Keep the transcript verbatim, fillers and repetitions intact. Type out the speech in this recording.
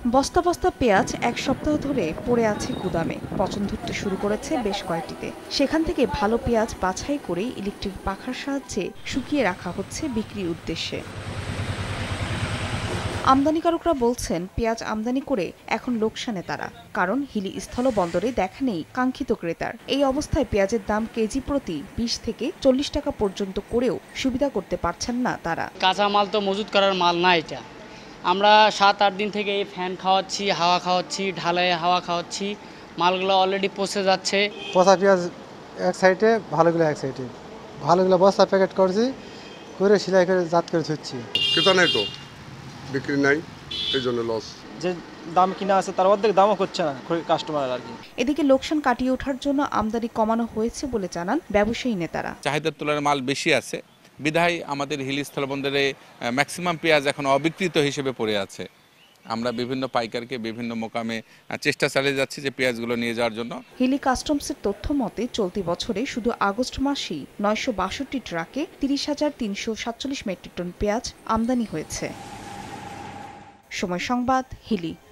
বস্তা বস্তা পেঁয়াজ এক সপ্তাহ ধরে পড়ে আছে গুদামে, পচন ধরতে শুরু করেছে বেশ কয়েকটিতে। সেখান থেকে ভালো পেঁয়াজ বাছাই করে ইলেকট্রিক পাখার সাহায্যে শুকিয়ে রাখা হচ্ছে বিক্রির উদ্দেশ্যে। আমদানিকারকরা বলছেন, পেঁয়াজ আমদানি করে এখন লোকসানে তারা, কারণ হিলি স্থলবন্দরে দেখা নেই কাঙ্ক্ষিত ক্রেতার। এই অবস্থায় পেঁয়াজের দাম কেজি প্রতি বিশ থেকে চল্লিশ টাকা পর্যন্ত করেও সুবিধা করতে পারছেন না তারা। কাঁচা মাল তো মজুত করার মাল না, এটা আমরা সাত আট দিন থেকে এই ফ্যান খাওয়াচ্ছি, হাওয়া খাওয়াচ্ছি, ঢালাইয়ে হাওয়া খাওয়াচ্ছি, মালগুলো অলরেডি পচে যাচ্ছে। পচা পেঁয়াজ এক সাইডে, ভালোগুলো এক সাইডে। ভালোগুলো বস্তা প্যাকেট করছি, করে সেলাই করে জাত করে ধুচ্ছি। ক্রেতা নাই তো, বিক্রি নাই, এই জন্য লস। যে দাম কিনা আছে তার অর্ধেক দামও করছে না কাস্টমার আর কি। এদিকে লোকসান কাটিয়ে ওঠার জন্য আমদানি কমানো হয়েছে বলে জানান ব্যবসায়ী নেতারা। চাহিদার তুলনায় মাল বেশি আছে বিধায় আমাদের হিলি স্থলবন্দরে ম্যাক্সিমাম পেঁয়াজ এখন অবিকৃত হিসেবে পড়ে আছে। আমরা বিভিন্ন পাইকারকে বিভিন্ন মোকামে চেষ্টা চালিয়ে যাচ্ছি যে পেঁয়াজগুলো নিয়ে যাওয়ার জন্য। হিলি কাস্টমসের তথ্য মতে চলতি বছরে শুধু আগস্ট মাসেই নয়শো বাষট্টি ট্রাকে তিরিশ হাজার তিনশো সাতচল্লিশ মেট্রিক টন পেঁয়াজ আমদানি হয়েছে। সময় সংবাদ, হিলি।